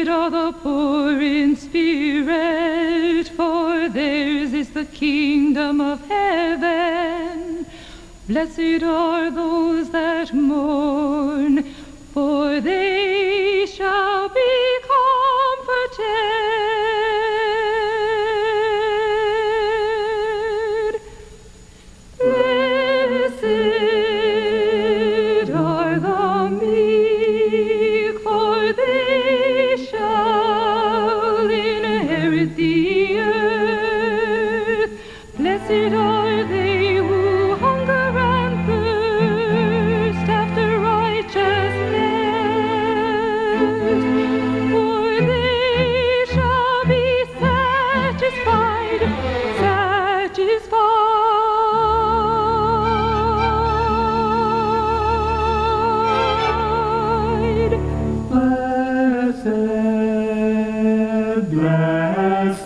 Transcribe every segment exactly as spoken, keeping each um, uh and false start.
Blessed are the poor in spirit, for theirs is the kingdom of heaven. Blessed are those that mourn, for they shall be comforted. Blessed are the meek, for they shall inherit the earth. Blessed are they who hunger and thirst after righteousness, for they shall be satisfied, satisfied. Blessed, blessed.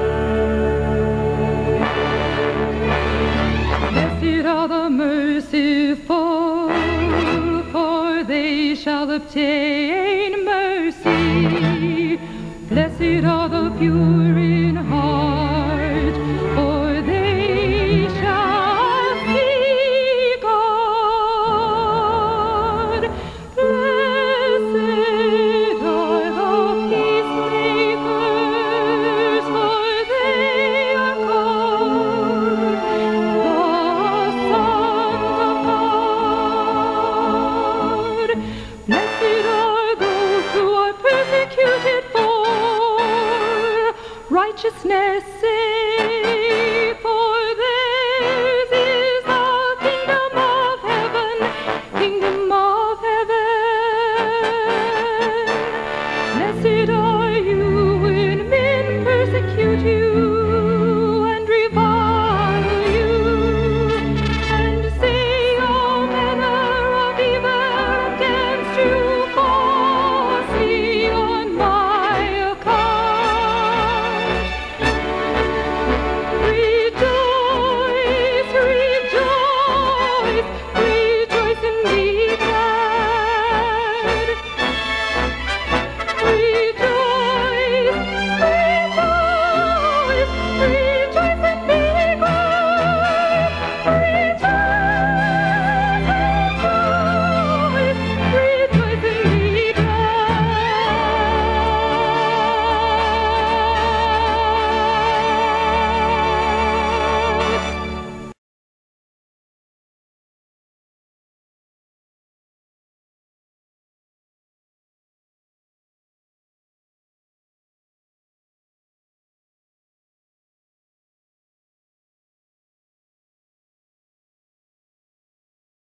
Blessed are the merciful, for they shall obtain mercy. Blessed are the pure in heart, for they shall see God. Blessed are the peacemakers, for they are called the sons of God. Blessed are those who are persecuted for righteousness' sake,